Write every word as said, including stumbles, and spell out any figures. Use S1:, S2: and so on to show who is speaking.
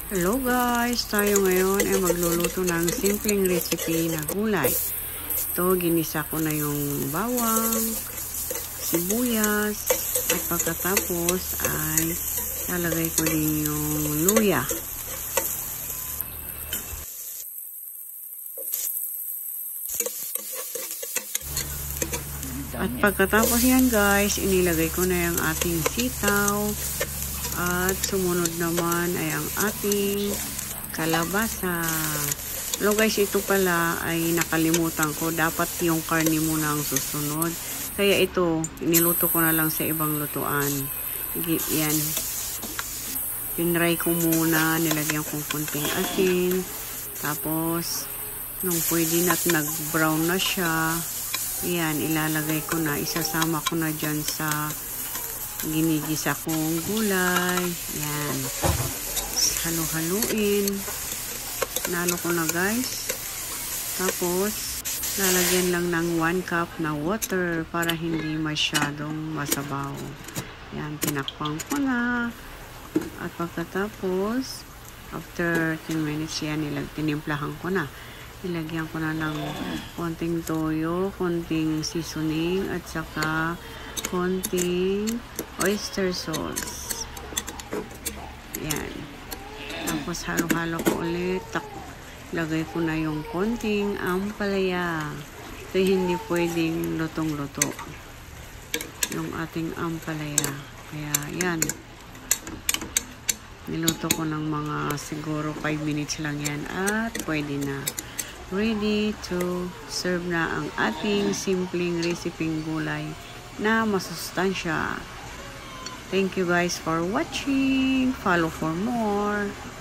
S1: Hello guys! Tayo ngayon ay magluluto ng simpleng recipe na gulay. Ito, ginisa ko na yung bawang, sibuyas, at pagkatapos ay lalagay ko din yung luya. At pagkatapos yan guys, inilagay ko na yung ating sitaw. At sumunod naman ay ang ating kalabasa. Hello guys, ito pala ay nakalimutan ko. Dapat yung karne muna ang susunod. Kaya ito, iniluto ko na lang sa ibang lutuan. Yan. Pinray ko muna. Nilagyan kong kunting asin. Tapos, nung pwede na at nag-brown na siya, yan, ilalagay ko na. Isasama ko na dyan sa ginigisa kong gulay. Yan. Halo-haluin. Nalo ko na guys. Tapos, lalagyan lang ng one cup na water para hindi masyadong masabaw. Yan. Tinakpang ko na. At pagkatapos, after ten minutes yan, nilag, tinimplahan ko na. Nilagyan ko na ng konting toyo, konting seasoning, at saka konting oyster sauce. Yan. Tapos halo-halo ko ulit. Lagay ko na yung konting ampalaya. Ito hindi pwedeng lutong-luto. Yung ating ampalaya. Kaya yan. Niluto ko ng mga siguro five minutes lang yan. At pwede na. Ready to serve na ang ating simpleng resiping gulay na masustansya. Thank you guys for watching. Follow for more.